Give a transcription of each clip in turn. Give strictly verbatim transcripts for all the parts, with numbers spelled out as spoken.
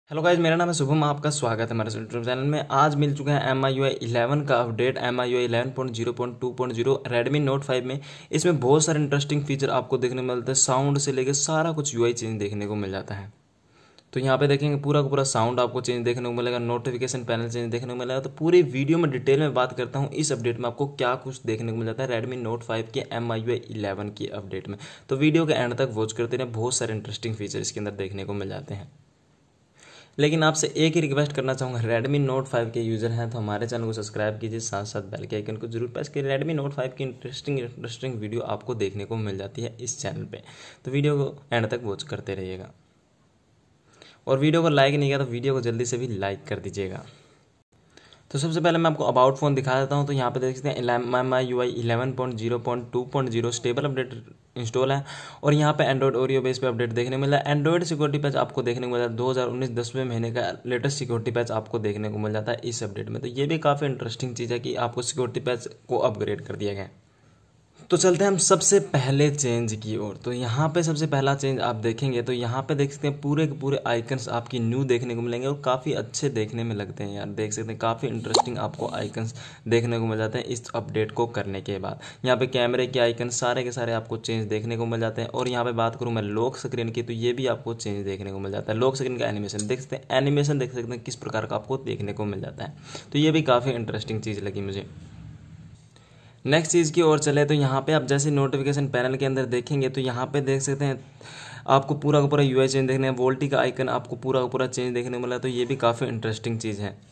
Hello guys, मेरा नाम है शुभम। आपका स्वागत है हमारे यूट्यूब चैनल में। आज मिल चुका है M I U I eleven का update, M I U I eleven point zero point two point zero Redmi note five में। इसमें बहुत सारे इंटरेस्टिंग फीचर आपको देखने को मिलते हैं। साउंड से लेकर सारा कुछ यूआई चेंज देखने को मिल जाता है। तो यहाँ पे देखेंगे पूरा का पूरा साउंड आपको चेंज देखने को मिलेगा, नोटिफिकेशन पैनल चेंज देखने को मिलेगा। तो पूरी वीडियो में डिटेल में बात करता हूँ इस अपडेट में आपको क्या कुछ देखने को मिल जाता है रेडमी नोट फाइव के M I U I eleven की अपडेट में। तो वीडियो के एंड तक वॉच करते रहे, बहुत सारे इंटरेस्टिंग फीचर इसके अंदर देखने को मिल जाते हैं। लेकिन आपसे एक ही रिक्वेस्ट करना चाहूँगा, रेडमी नोट फाइव के यूज़र हैं तो हमारे चैनल को सब्सक्राइब कीजिए, साथ साथ बेल के आइकन को जरूर प्रेस कीजिए। रेडमी नोट फाइव की इंटरेस्टिंग इंटरेस्टिंग वीडियो आपको देखने को मिल जाती है इस चैनल पे, तो वीडियो को एंड तक वॉच करते रहिएगा। और वीडियो को लाइक नहीं किया तो वीडियो को जल्दी से भी लाइक कर दीजिएगा। तो सबसे पहले मैं आपको अबाउट फ़ोन दिखा देता हूँ। तो यहाँ पे देख सकते हैं M I U I eleven point zero point two point zero stable update install है। और यहाँ पे एंड्रॉइड ओरियो बेस पे अपडेट देखने को मिला है। एंड्रॉइड सिक्योरिटी पैच आपको देखने को मिला है दो हज़ार उन्नीस दसवें महीने का लेटेस्ट सिक्योरिटी पैच आपको देखने को मिल जाता है इस अपडेट में। तो ये भी काफ़ी इंटरेस्टिंग चीज़ है कि आपको सिक्योरिटी पैच को अपग्रेड कर दिया गया है। तो चलते हैं हम सबसे पहले चेंज की ओर। तो यहाँ पे सबसे पहला चेंज आप देखेंगे तो यहाँ पे देख सकते हैं पूरे के पूरे आइकन्स आपकी न्यू देखने को मिलेंगे और काफ़ी अच्छे देखने में लगते हैं यार। देख सकते हैं काफ़ी इंटरेस्टिंग आपको आइकन्स देखने को मिल जाते हैं इस अपडेट को करने के बाद। यहाँ पे कैमरे के आइकन सारे के सारे आपको चेंज देखने को मिल जाते हैं। और यहाँ पे बात करूँ मैं लॉक स्क्रीन की, तो ये भी आपको चेंज देखने को मिल जाता है। लॉक स्क्रीन का एनिमेशन देख सकते हैं, एनिमेशन देख सकते हैं किस प्रकार का आपको देखने को मिल जाता है। तो ये भी काफ़ी इंटरेस्टिंग चीज़ लगी मुझे। नेक्स्ट चीज़ की ओर चले तो यहाँ पे आप जैसे नोटिफिकेशन पैनल के अंदर देखेंगे तो यहाँ पे देख सकते हैं आपको पूरा का पूरा यूआई चेंज देखने हैं। वोल्टी का आइकन आपको पूरा का पूरा चेंज देखने को मिला, तो ये भी काफ़ी इंटरेस्टिंग चीज़ है।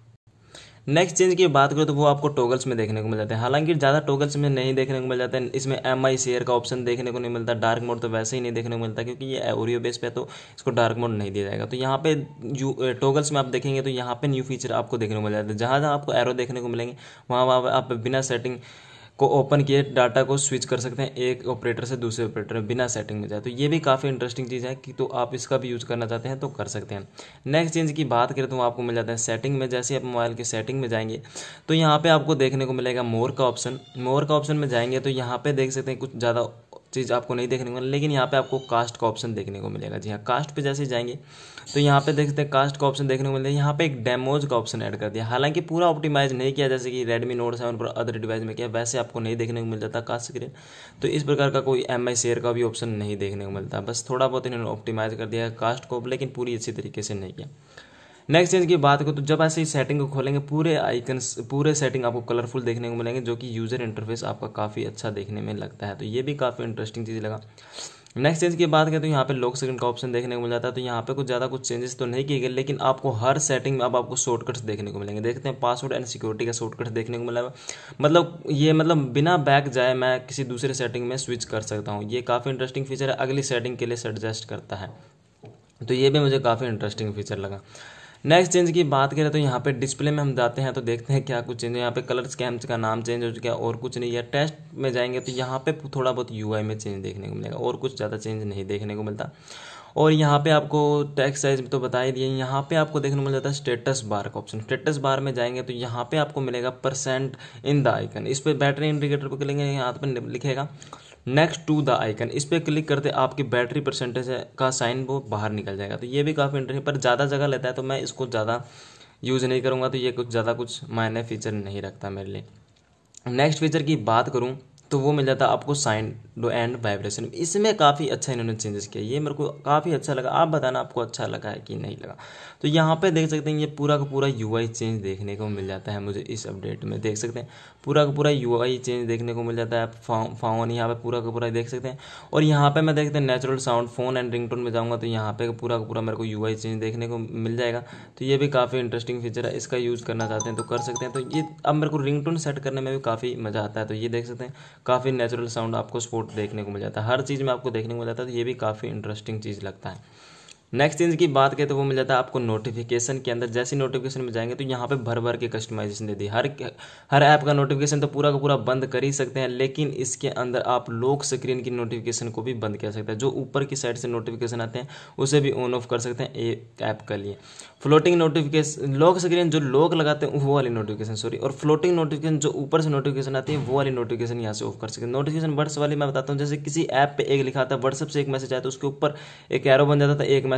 नेक्स्ट चेंज की बात करें तो वो आपको टॉगल्स में देखने को मिल जाते हैं। हालांकि ज़्यादा टॉगल्स में नहीं देखने को मिल जाता है। इसमें एम आई शेयर का ऑप्शन देखने को नहीं मिलता। डार्क मोड तो वैसे ही नहीं देखने को मिलता क्योंकि ये ओरियो बेस पे तो इसको डार्क मोड नहीं दिया जाएगा। तो यहाँ पे जो टॉगल्स में आप देखेंगे तो यहाँ पे न्यू फीचर आपको देखने को मिल जाता है। जहाँ जहाँ आपको एरो देखने को मिलेंगे वहाँ वहाँ आप बिना सेटिंग को ओपन किए डाटा को स्विच कर सकते हैं एक ऑपरेटर से दूसरे ऑपरेटर में बिना सेटिंग में जाए। तो ये भी काफ़ी इंटरेस्टिंग चीज़ है कि तो आप इसका भी यूज़ करना चाहते हैं तो कर सकते हैं। नेक्स्ट चेंज की बात करें तो आपको मिल जाता है सेटिंग में। जैसे आप मोबाइल के सेटिंग में जाएंगे तो यहाँ पे आपको देखने को मिलेगा मोर का ऑप्शन। मोर का ऑप्शन में जाएंगे तो यहाँ पे देख सकते हैं कुछ ज़्यादा चीज़ आपको नहीं देखने को मिलेगा, लेकिन यहाँ पे आपको कास्ट का ऑप्शन देखने को मिलेगा। जी हाँ, कास्ट पे जैसे जाएंगे तो यहाँ पे देख सकते हैं कास्ट का ऑप्शन देखने को मिलेगा। यहाँ पे एक डेमोज का ऑप्शन ऐड कर दिया। हालांकि पूरा ऑप्टिमाइज नहीं किया जैसे कि रेडमी नोट सेवन पर अदर डिवाइस में किया, वैसे आपको नहीं देखने को मिल जाता कास्ट स्क्रीन। तो इस प्रकार का कोई एम आई शेयर का भी ऑप्शन नहीं देखने को मिलता। बस थोड़ा बहुत इन्होंने ऑप्टिमाइज कर दिया है कास्ट को, लेकिन पूरी अच्छी तरीके से नहीं किया। नेक्स्ट चेंज की बात करूँ तो जब ऐसे ही सेटिंग को खोलेंगे पूरे आइकन्स पूरे सेटिंग आपको कलरफुल देखने को मिलेंगे, जो कि यूज़र इंटरफेस आपका काफ़ी अच्छा देखने में लगता है। तो ये भी काफ़ी इंटरेस्टिंग चीज़ लगा। नेक्स्ट चेंज की बात करें तो यहाँ पे लॉक स्क्रीन का ऑप्शन देखने को मिल जाता है। तो यहाँ पे कुछ ज़्यादा कुछ चेंजेस तो नहीं किए गए, लेकिन आपको हर सेटिंग में अब आपको शॉर्टकट्स देखने को मिलेंगे। देखते हैं पासवर्ड एंड सिक्योरिटी का शॉर्टकट देखने को मिला। मतलब ये मतलब बिना बैक जाए मैं किसी दूसरे सेटिंग में स्विच कर सकता हूँ। ये काफ़ी इंटरेस्टिंग फीचर है, अगली सेटिंग के लिए सजेस्ट करता है। तो ये भी मुझे काफ़ी इंटरेस्टिंग फीचर लगा। नेक्स्ट चेंज की बात करें तो यहाँ पे डिस्प्ले में हम जाते हैं तो देखते हैं क्या कुछ चेंज है। यहाँ पे कलर स्कैम्स का नाम चेंज हो चुका है और कुछ नहीं है। टेस्ट में जाएंगे तो यहाँ पे थोड़ा बहुत यूआई में चेंज देखने को मिलेगा और कुछ ज़्यादा चेंज नहीं देखने को मिलता। और यहाँ पे आपको टेक्स्ट साइज तो बता ही दिए। यहाँ पे आपको देखने को मिल जाता है स्टेटस बार का ऑप्शन। स्टेटस बार में जाएंगे तो यहाँ पे आपको मिलेगा परसेंट इन द आइकन। इस पर बैटरी इंडिकेटर पर क्लिक करेंगे, यहाँ पर लिखेगा नेक्स्ट टू द आइकन। इस पर क्लिक करते आपकी बैटरी परसेंटेज का साइन वो बाहर निकल जाएगा। तो ये भी काफ़ी इंटरेस्टिंग, पर ज़्यादा जगह लेता है तो मैं इसको ज़्यादा यूज़ नहीं करूँगा। तो ये कुछ ज़्यादा कुछ मायने फीचर नहीं रखता मेरे लिए। नेक्स्ट फीचर की बात करूँ तो वो मिल जाता है आपको साइन एंड वाइब्रेशन। इसमें काफ़ी अच्छा इन्होंने चेंजेस किया, ये मेरे को काफ़ी अच्छा लगा। आप बताना आपको अच्छा लगा है कि नहीं लगा। तो यहाँ पे देख सकते हैं ये पूरा का पूरा यूआई चेंज देखने को मिल जाता है मुझे इस अपडेट में। देख सकते हैं पूरा का पूरा यूआई चेंज देखने को मिल जाता है। फोन यहाँ पे पूरा का पूरा देख सकते हैं। और यहाँ पे मैं देखते हैं natural sound phone and ringtone में जाऊँगा तो यहाँ पे पूरा का पूरा मेरे को यूआई चेंज देखने को मिल जाएगा। तो ये भी काफ़ी इंटरेस्टिंग फीचर है, इसका यूज़ करना चाहते हैं तो कर सकते हैं। तो ये अब मेरे को रिंगटोन सेट करने में भी काफ़ी मज़ा आता है। तो ये देख सकते हैं काफ़ी नेचुरल साउंड आपको सपोर्ट देखने को मिल जाता है, हर चीज़ में आपको देखने को मिल जाता है। तो ये भी काफ़ी इंटरेस्टिंग चीज़ लगता है। नेक्स्ट चीज़ की बात करें तो वो मिल जाता है आपको नोटिफिकेशन के अंदर। जैसे नोटिफिकेशन में जाएंगे तो यहाँ पे भर भर के कस्टमाइजेशन दे दी। हर हर ऐप का नोटिफिकेशन तो पूरा का पूरा बंद कर ही सकते हैं, लेकिन इसके अंदर आप लॉक स्क्रीन की नोटिफिकेशन को भी बंद कर सकते हैं। जो ऊपर की साइड से नोटिफिकेशन आते हैं उसे भी ऑन ऑफ कर सकते हैं एक ऐप के लिए। फ्लोटिंग नोटिफिकेशन लॉक स्क्रीन जो लॉक लगाते हैं वो वाली नोटिफिकेशन सॉरी और फ्लोटिंग नोटिफिकेशन जो ऊपर से नोटिफिकेशन आती है वो वाली नोटिफिकेशन यहाँ से ऑफ कर सकते हैं। नोटिफिकेशन वर्ड्स वाली मैं बताता हूँ। जैसे किसी ऐप पे एक लिखा था व्हाट्सएप से एक मैसेज आया तो उसके ऊपर एक एरो बन जाता था, एक मैसेज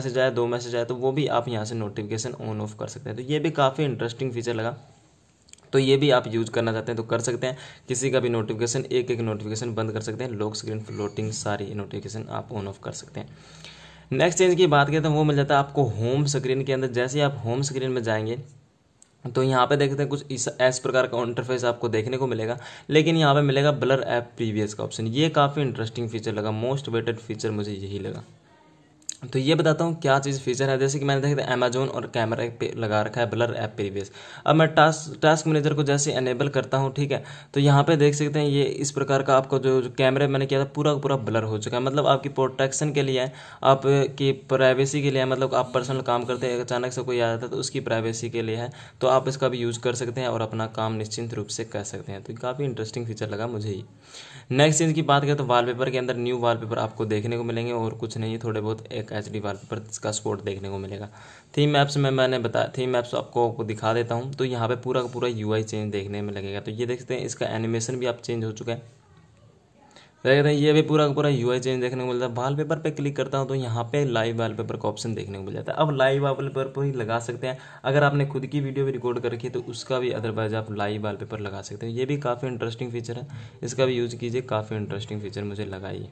मैसेज आए, दो मैसेज आए, तो वो भी आप यहाँ से नोटिफिकेशन ऑन ऑफ कर सकते हैं। तो ये भी काफ़ी इंटरेस्टिंग फीचर लगा, तो ये भी आप यूज़ करना चाहते हैं तो कर सकते हैं। किसी का भी नोटिफिकेशन, एक एक नोटिफिकेशन बंद कर सकते हैं, लॉक स्क्रीन, फ्लोटिंग, सारी नोटिफिकेशन आप ऑन ऑफ कर सकते हैं। नेक्स्ट चेंज की बात करें तो वो मिल जाता है आपको होम स्क्रीन के अंदर। जैसे ही आप होम स्क्रीन में जाएंगे तो यहाँ पे देखते हैं कुछ इस इस प्रकार का इंटरफेस आपको देखने को मिलेगा, लेकिन यहाँ पे मिलेगा ब्लर ऐप प्रीवियस का ऑप्शन। ये काफ़ी इंटरेस्टिंग फीचर लगा, मोस्ट वेटेड फीचर मुझे यही लगा। तो ये बताता हूँ क्या चीज़ फीचर है। जैसे कि मैंने देखा था अमेजोन और कैमरा पे लगा रखा है ब्लर ऐप प्रीवियस। अब मैं टास्क टास्क मैनेजर को जैसे एनेबल करता हूँ, ठीक है, तो यहाँ पे देख सकते हैं ये इस प्रकार का आपको जो, जो कैमरे मैंने किया था पूरा पूरा ब्लर हो चुका है। मतलब आपकी प्रोटेक्शन के लिए है, आपकी प्राइवेसी के लिए है। मतलब आप पर्सनल काम करते हैं, अचानक से कोई आ जाता है तो उसकी प्राइवेसी के लिए है, तो आप इसका भी यूज़ कर सकते हैं और अपना काम निश्चिंत रूप से कर सकते हैं। तो काफ़ी इंटरेस्टिंग फीचर लगा मुझे ही। नेक्स्ट चीज़ की बात करें तो वॉलपेपर के अंदर न्यू वॉलपेपर आपको देखने को मिलेंगे और कुछ नहीं, थोड़े बहुत एक एच डी वॉलपेपर का सपोर्ट देखने को मिलेगा। थीम ऐप्स में मैंने बताया, थीम ऐप्स आपको दिखा देता हूँ। तो यहाँ पे पूरा का पूरा यूआई चेंज देखने में लगेगा। तो ये देखते हैं इसका एनिमेशन भी आप चेंज हो चुका है, देखते हैं ये भी पूरा का पूरा यूआई चेंज देखने को मिलता है। वॉलपेपर पे क्लिक करता हूँ तो यहाँ पे लाइव वॉलपेपर का ऑप्शन देखने को मिल जाता है। अब लाइव वॉलपेपर पर ही लगा सकते हैं, अगर आपने खुद की वीडियो भी रिकॉर्ड कर रखी है तो उसका भी अदरवाइज आप लाइव वॉलपेपर लगा सकते हैं। ये भी काफ़ी इंटरेस्टिंग फीचर है, इसका भी यूज़ कीजिए, काफ़ी इंटरेस्टिंग फीचर मुझे लगा ये।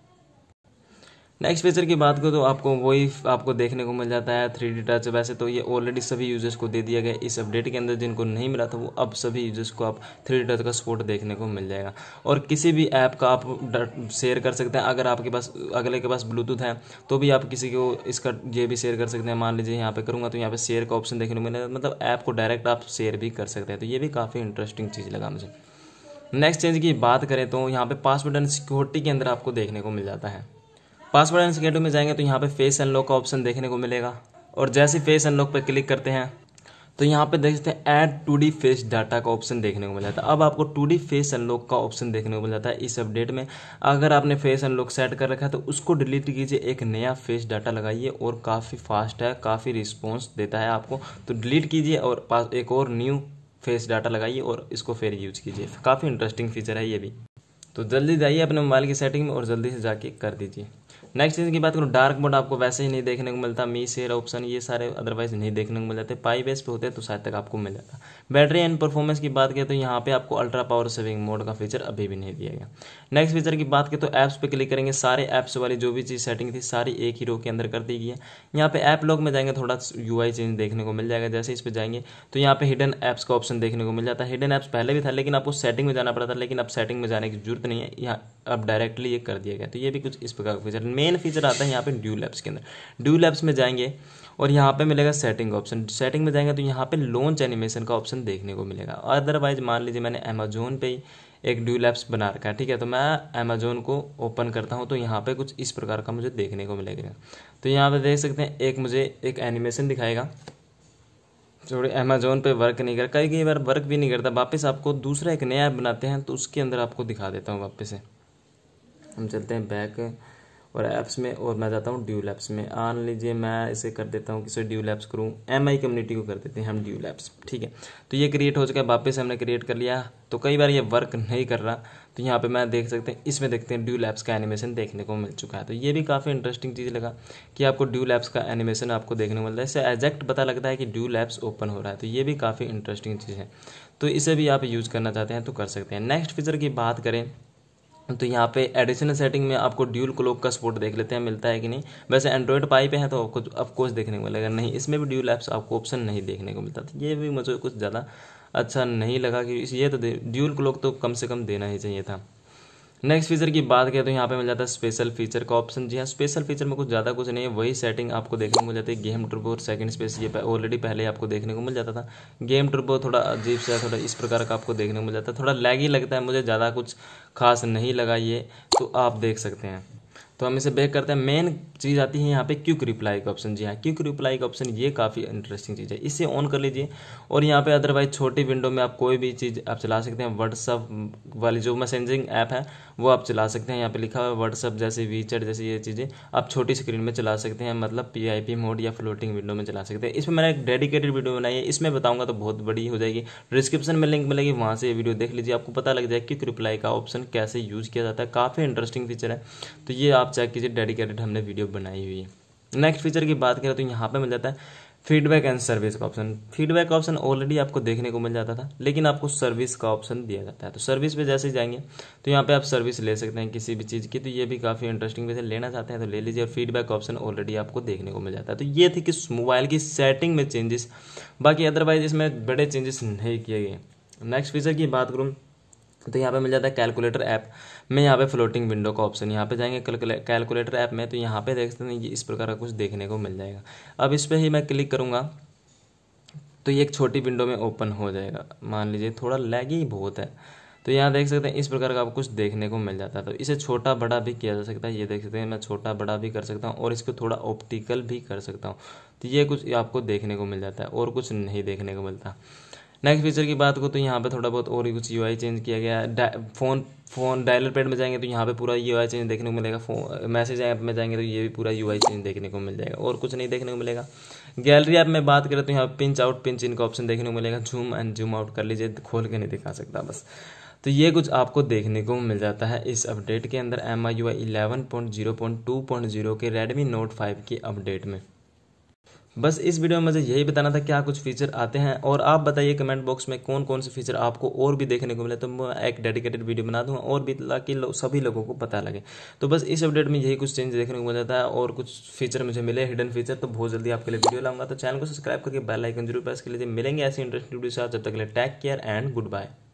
नेक्स्ट फीचर की बात करो तो आपको वही आपको देखने को मिल जाता है थ्री डी टच। वैसे तो ये ऑलरेडी सभी यूजर्स को दे दिया गया इस अपडेट के अंदर, जिनको नहीं मिला था वो अब सभी यूजर्स को आप थ्री डी टच का सपोर्ट देखने को मिल जाएगा। और किसी भी ऐप का आप शेयर कर सकते हैं। अगर आपके पास अगले के पास ब्लूटूथ है तो भी आप किसी को इसका ये भी शेयर कर सकते हैं। मान लीजिए यहाँ पे करूँगा तो यहाँ पे शेयर का ऑप्शन देखने को मिलेगा, मतलब ऐप को डायरेक्ट आप शेयर भी कर सकते हैं। तो ये भी काफ़ी इंटरेस्टिंग चीज़ लगा मुझे। नेक्स्ट चेंज की बात करें तो यहाँ पे पासवर्ड एंड सिक्योरिटी के अंदर आपको देखने को मिल जाता है। पासवर्ड एंड सिक्योरिटी में जाएंगे तो यहाँ पे फेस अनलॉक का ऑप्शन देखने को मिलेगा, और जैसे फेस अनलॉक पे क्लिक करते हैं तो यहाँ पे देख सकते हैं add two D face data का ऑप्शन देखने को मिल जाता है। अब आपको टू डी फेस अनलॉक का ऑप्शन देखने को मिल जाता है इस अपडेट में। अगर आपने फेस अनलॉक सेट कर रखा है तो उसको डिलीट कीजिए, एक नया फेस डाटा लगाइए, और काफ़ी फास्ट है, काफ़ी रिस्पॉन्स देता है आपको। तो डिलीट कीजिए और पास एक और न्यू फेस डाटा लगाइए और इसको फिर यूज कीजिए। काफ़ी इंटरेस्टिंग फीचर है ये भी। तो जल्दी जाइए अपने मोबाइल की सेटिंग में और जल्दी से जाके कर दीजिए। नेक्स्ट चीज़ की बात करूँ, डार्क मोड आपको वैसे ही नहीं देखने को मिलता। मी शेयर ऑप्शन ये सारे अदरवाइज नहीं देखने को मिल जाते। पाई बेस पे होते हैं तो शायद तक आपको मिल जाता। बैटरी एंड परफॉर्मेंस की बात करें तो यहाँ पे आपको अल्ट्रा पावर सेविंग मोड का फीचर अभी भी नहीं दिया गया। नेक्स्ट फीचर की बात करें तो ऐप्स पे क्लिक करेंगे, सारे ऐप्स वाली जो भी चीज़ सेटिंग थी सारी एक ही रो के अंदर कर दी गई है। यहाँ पे ऐप लॉक में जाएंगे थोड़ा यूआई चेंज देखने को मिल जाएगा। जैसे इस पर जाएंगे तो यहाँ पे हिडन ऐप्स का ऑप्शन देखने को मिल जाता है। हिडन ऐप्स पहले भी था लेकिन आपको सेटिंग में जाना पड़ा था, लेकिन अब सेटिंग में जाने की जरूरत नहीं है, यहाँ अब डायरेक्टली ये कर दिया गया। तो ये भी कुछ इस प्रकार का फीचर। मेन फीचर आता है यहाँ पे ड्यूल ऐप्स के अंदर। ड्यूल ऐप्स में जाएंगे और यहाँ पे मिलेगा सेटिंग ऑप्शन। सेटिंग में जाएंगे तो यहाँ पे लॉन्च एनिमेशन का ऑप्शन देखने को मिलेगा। अदरवाइज मान लीजिए मैंने अमेजोन पे ही एक ड्यूल ऐप्स बना रखा है, ठीक है, तो मैं अमेजोन को ओपन करता हूँ तो यहाँ पे कुछ इस प्रकार का मुझे देखने को मिलेगा। तो यहाँ पे देख सकते हैं एक मुझे एक एनिमेशन दिखाएगा, थोड़ी अमेजोन पे वर्क नहीं कर, कई कई बार वर्क भी नहीं करता। वापस आपको दूसरा एक नया ऐप बनाते हैं तो उसके अंदर आपको दिखा देता हूँ। वापस से हम चलते हैं बैक और ऐप्स में और मैं जाता हूँ ड्यूल ऐप्स में। मान लीजिए मैं इसे कर देता हूँ, किसे ड्यूल ऐप्स करूँ, एम आई कम्युनिटी को कर देते हैं हम ड्यूल ऐप्स, ठीक है। तो ये क्रिएट हो चुका है, वापस हमने क्रिएट कर लिया। तो कई बार ये वर्क नहीं कर रहा तो यहाँ पे मैं देख सकते हैं, इसमें देखते हैं ड्यूल ऐप्स का एनिमेशन देखने को मिल चुका है। तो ये भी काफ़ी इंटरेस्टिंग चीज़ लगा कि आपको ड्यूल ऐप्स का एनिमेशन आपको देखने को मिलता है। इससे एग्जैक्ट पता लगता है कि ड्यूल ऐप्स ओपन हो रहा है। तो ये भी काफ़ी इंटरेस्टिंग चीज़ है, तो इसे भी आप यूज़ करना चाहते हैं तो कर सकते हैं। नेक्स्ट फीचर की बात करें तो यहाँ पे एडिशनल सेटिंग में आपको ड्यूल क्लॉक का सपोर्ट देख लेते हैं मिलता है कि नहीं। वैसे एंड्रॉयड पाई पे है तो आपको ऑफकोर्स देखने को मिलेगा, नहीं इसमें भी ड्यूल ऐप्स आपको ऑप्शन नहीं देखने को मिलता। तो ये भी मुझे कुछ ज़्यादा अच्छा नहीं लगा कि ये तो ड्यूल क्लॉक तो कम से कम देना ही चाहिए था। नेक्स्ट फीचर की बात करें तो यहाँ पे मिल जाता है स्पेशल फीचर का ऑप्शन। जी हाँ, स्पेशल फीचर में कुछ ज़्यादा कुछ नहीं है, वही सेटिंग आपको देखने को मिल जाती है। गेम टर्बो और सेकंड स्पेस ये ऑलरेडी पहले आपको देखने को मिल जाता था। गेम टर्बो थोड़ा अजीब सा, थोड़ा इस प्रकार का आपको देखने को मिल जाता है, थोड़ा लैगी लगता है, मुझे ज़्यादा कुछ खास नहीं लगा ये, तो आप देख सकते हैं। तो हम इसे बैक करते हैं। मेन चीज़ आती है यहाँ पे क्विक रिप्लाई का ऑप्शन। जी हाँ, क्विक रिप्लाई का ऑप्शन ये काफ़ी इंटरेस्टिंग चीज़ है, इसे ऑन कर लीजिए। और यहाँ पे अदरवाइज छोटी विंडो में आप कोई भी चीज़ आप चला सकते हैं। व्हाट्सअप वाली जो मैसेजिंग ऐप है वो आप चला सकते हैं। यहाँ पे लिखा हुआ है व्हाट्सअप जैसे वीचैट जैसे ये चीज़ें आप छोटी स्क्रीन में चला सकते हैं, मतलब पी आई पी मोड या फ्लोटिंग विंडो में चला सकते हैं। इसमें मैंने एक डेडिकेटेड वीडियो बनाई है, इसमें बताऊँगा तो बहुत बड़ी हो जाएगी। डिस्क्रिप्शन में लिंक मिलेगी, वहाँ से ये वीडियो देख लीजिए, आपको पता लग जाए क्विक रिप्लाई का ऑप्शन कैसे यूज़ किया जाता है। काफ़ी इंटरेस्टिंग फीचर है, तो ये आप चेक कीजिए, डेडिकेटेड हमने वीडियो बनाई हुई है। नेक्स्ट फीचर की बात करें तो यहाँ पे मिल जाता है फीडबैक एंड सर्विस का ऑप्शन। फीडबैक का ऑप्शन ऑलरेडी आपको देखने को मिल जाता था, लेकिन आपको सर्विस का ऑप्शन दिया जाता है। तो सर्विस पे जैसे ही जाएंगे तो यहाँ पे आप सर्विस ले सकते हैं किसी भी चीज़ की, तो ये भी काफ़ी इंटरेस्टिंग, वैसे लेना चाहते हैं तो ले लीजिए। और फीडबैक ऑप्शन ऑलरेडी आपको देखने को मिल जाता है। तो ये थी कि मोबाइल की सेटिंग में चेंजेस, बाकी अदरवाइज इसमें बड़े चेंजेस नहीं किए गए। नेक्स्ट फीचर की बात करूँ तो यहाँ पे मिल जाता है कैलकुलेटर ऐप में, यहाँ पे फ्लोटिंग विंडो का ऑप्शन। यहाँ पे जाएंगे कैलकुलेटर ऐप में तो यहाँ पे देख सकते हैं ये इस प्रकार का कुछ देखने को मिल जाएगा। अब इस पर ही मैं क्लिक करूँगा तो ये एक छोटी विंडो में ओपन हो जाएगा। मान लीजिए थोड़ा लैगी बहुत है, तो यहाँ देख सकते हैं इस प्रकार का आपको कुछ देखने को मिल जाता है। तो इसे छोटा बड़ा भी किया जा सकता है, ये देख सकते हैं मैं छोटा बड़ा भी कर सकता हूँ और इसको थोड़ा ऑप्टिकल भी कर सकता हूँ। तो ये कुछ आपको देखने को मिल जाता है और कुछ नहीं देखने को मिलता। नेक्स्ट फीचर की बात को तो यहाँ पे थोड़ा बहुत और ही कुछ यूआई चेंज किया गया है। फोन फोन डायलर पैड में जाएंगे तो यहाँ पे पूरा यूआई चेंज देखने को मिलेगा। फोन मैसेज ऐप में जाएंगे तो ये भी पूरा यूआई चेंज देखने को मिल जाएगा और कुछ नहीं देखने को मिलेगा। गैलरी ऐप में बात करें तो यहाँ पिंच आउट पिंच इन का ऑप्शन देखने को मिलेगा। जूम एंड जूम आउट कर लीजिए, खोल के नहीं दिखा सकता बस। तो ये कुछ आपको देखने को मिल जाता है इस अपडेट के अंदर, M I U I eleven point zero point two point zero के रेडमी नोट फाइव की अपडेट में। बस इस वीडियो में मुझे यही बताना था क्या कुछ फीचर आते हैं, और आप बताइए कमेंट बॉक्स में कौन कौन से फीचर आपको और भी देखने को मिले, तो मैं एक डेडिकेटेड वीडियो बना दूंगा और भी, ताकि लो, सभी लोगों को पता लगे। तो बस इस अपडेट में यही कुछ चेंज देखने को मिल जाता है और कुछ फीचर मुझे मिले हिडन फीचर, तो बहुत जल्दी आपके लिए वीडियो लाऊंगा। तो चैनल को सब्सक्राइब करके बेल आइकन जरूर प्रेस कर लीजिए। मिलेंगे ऐसी इंटरेस्टिंग वीडियो के साथ, जब तक के लिए take care and good bye.